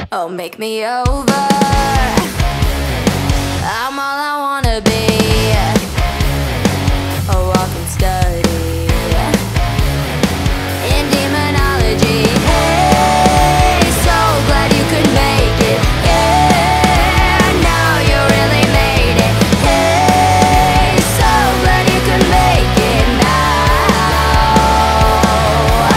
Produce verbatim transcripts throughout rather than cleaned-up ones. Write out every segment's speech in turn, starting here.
Oh, make me over. I'm all I wanna be. A walking study in demonology. Hey, so glad you could make it. Yeah, now you really made it. Hey, so glad you could make it now.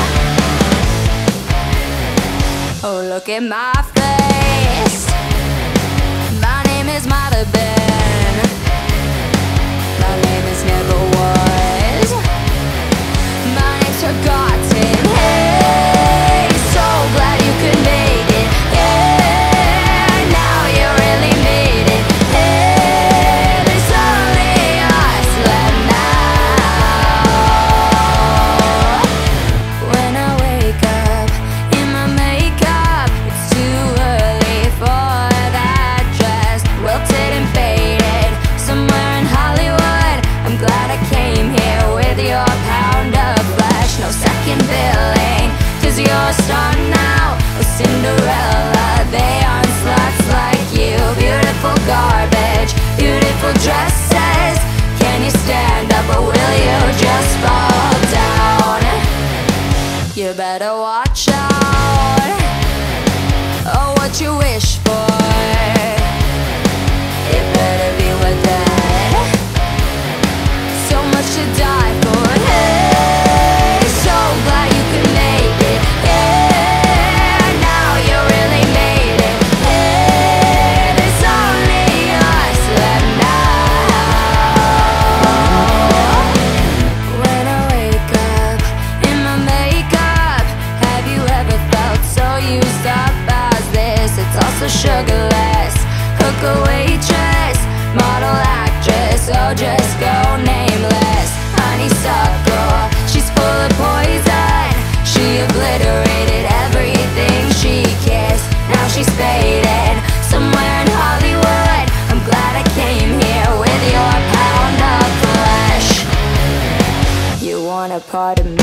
Oh, look at my face. My name is might have been. My name is never was. My name's forgotten. Hey, so glad you could make it. Yeah, now you really made it. Hey, there's only us left now. When I wake up in my makeup, it's too early for that dress, wilted and faded, somewhere in Hollywood. I'm glad I came here with your pound of flesh. No second billing, cause you're a star now. Oh, Cinderella, they aren't sluts like you. Beautiful garbage, beautiful dresses. Can you stand up or will you just fall down? You better watch out. Oh, what you wish for, it better be worth it. So much to die for. Hey, so glad you could make it. Yeah, now you really made it. Hey, there's only us left now. When I wake up in my makeup, have you ever felt so used up as this? It's also sugarless. Hooker, waitress, model, actress, oh just go nameless. Honeysuckle, she's full of poison. She obliterated everything she kissed. Now she's faded, somewhere in Hollywood. I'm glad I came here with your pound of flesh. You want a part of me?